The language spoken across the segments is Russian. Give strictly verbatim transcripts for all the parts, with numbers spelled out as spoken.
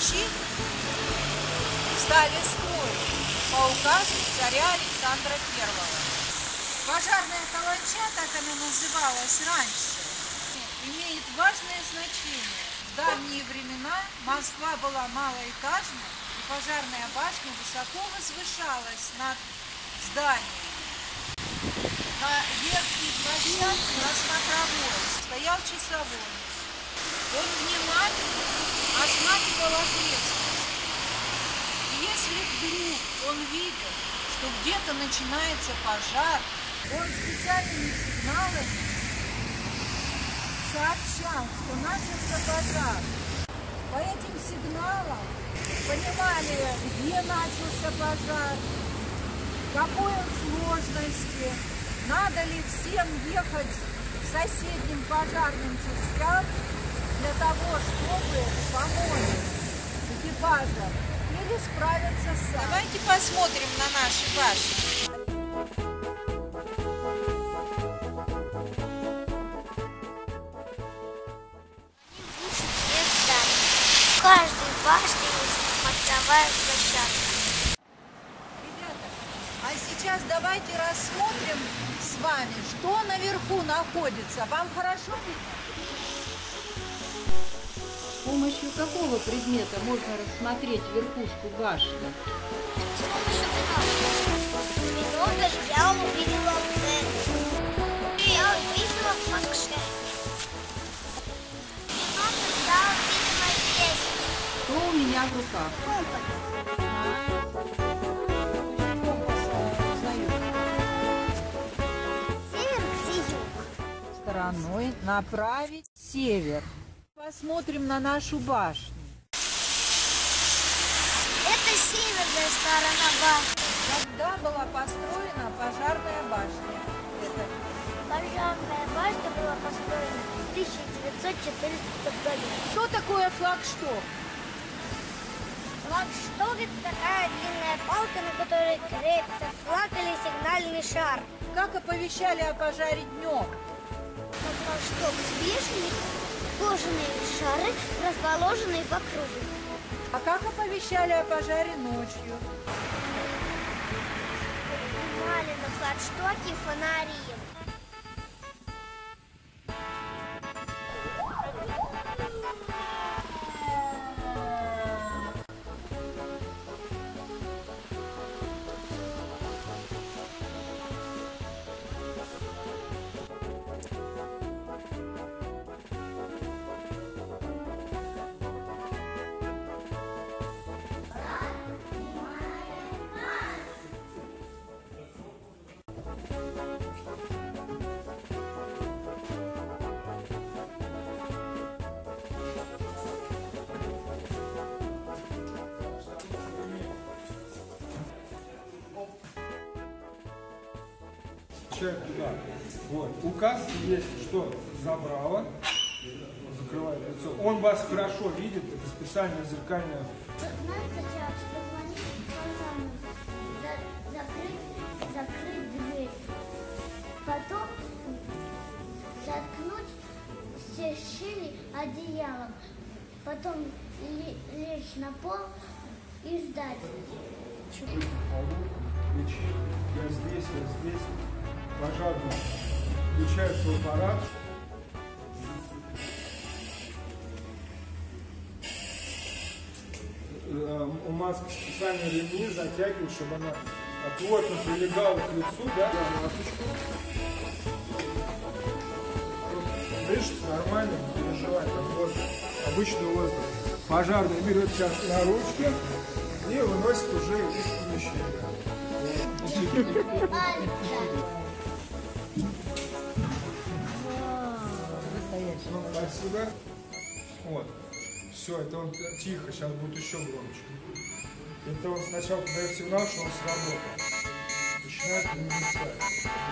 печи стали строить по указу царя Александра Первого. Пожарная каланча, так она называлась раньше, имеет важное значение. В давние времена Москва была малоэтажной, и пожарная башня высоко возвышалась над зданием. На верхней площадке, на смотровой, стоял часовой. Он внимательно осматривал окрестности. И если вдруг он видел, что где-то начинается пожар, он специальными сигналами сообщал, что начался пожар. По этим сигналам понимали, где начался пожар, какой он сложности, надо ли всем ехать к соседним пожарным частям для того, чтобы помочь экипажам или справиться сами. Давайте посмотрим на наши башни. В каждой башне есть смотровая площадка. Ребята, а сейчас давайте рассмотрим с вами, что наверху находится. Вам хорошо видно? С помощью какого предмета можно рассмотреть верхушку башни? С помощью вино. Вино дождя увидела цель. Я увидела флagшеп. Вино дождя увидела песню. Что у меня в руках? Север, где юг? Стороной направить север. Посмотрим на нашу башню. Это северная сторона башни. Когда была построена пожарная башня? Это Пожарная башня была построена в тысяча девятьсот четырнадцатом году. что такое флагшток? Флагшток — это такая длинная палка, на которой крепится флаг или сигнальный шар. Как оповещали о пожаре днем? На флагшток вешали кожаные шары, расположенные по кругу. А как оповещали о пожаре ночью? Поднимали на флагштоке фонари. Туда. Вот. Указ есть, что забрало, закрывает лицо. Он вас хорошо видит, это специальное зеркальное. Надо сначала позвонить пожарным, закрыть, закрыть дверь, потом заткнуть все щели одеялом, потом лечь на пол и ждать. Ключи, я здесь, я здесь. Пожарный включает свой аппарат. У маски специальные ремни затягивают, чтобы она плотно прилегала к лицу, да, масочку. Дышит нормально, не переживай, там воздух, обычный воздух. Пожарный берет сейчас на ручки и выносит уже из помещения. Спасибо. Вот. Все, это он тихо, сейчас будет еще громче. Это он сначала подает сигнал, что он сработал. Начинает мигать.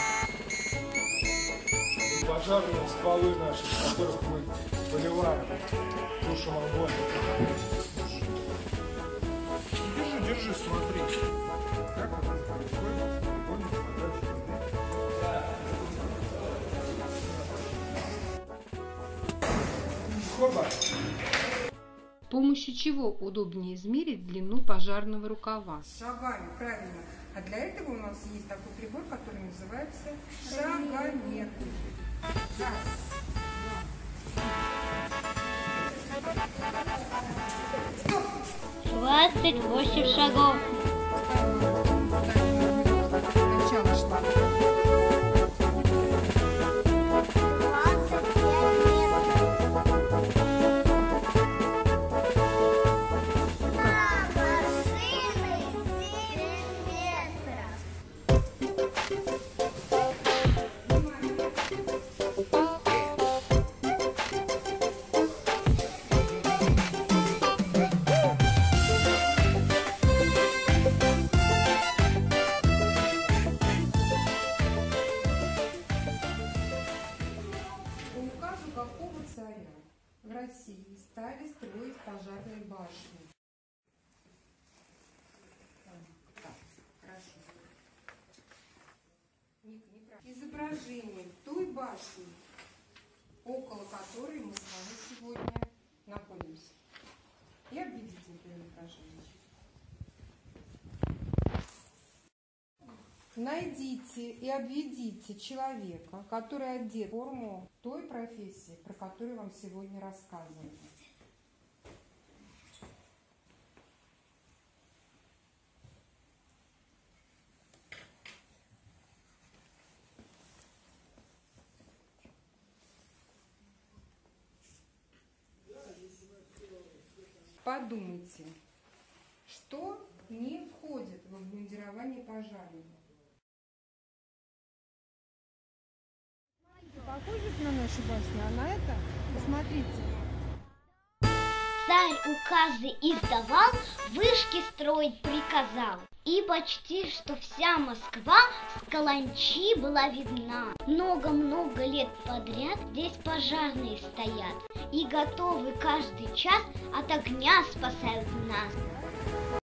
Пожарные стволы наши, с которых мы поливаем, тушим огонь. Держи, держи, смотри. Как это происходит? Огонь, подача воды. Хоба. помощью чего удобнее измерить длину пожарного рукава? Шагами, правильно. А для этого у нас есть такой прибор, который называется шагометр. Раз, два. двадцать восемь шагов. Начало шла. двадцать пять метров. На машины семь метров. По указу какого царя в России стали строить пожарные башни? Так, хорошо. Ник, неправильно. Изображение той башни, около которой мы с вами сегодня находимся. И обведите это изображение. Найдите и обведите человека, который одет в форму той профессии, про которую вам сегодня рассказывали. Подумайте, что не входит в обмундирование пожарного. Похоже на нашу башню, а на это, посмотрите. Царь указы издавал, вышки строить приказал. И почти что вся Москва с каланчи была видна. Много-много лет подряд здесь пожарные стоят и готовы каждый час от огня спасают нас.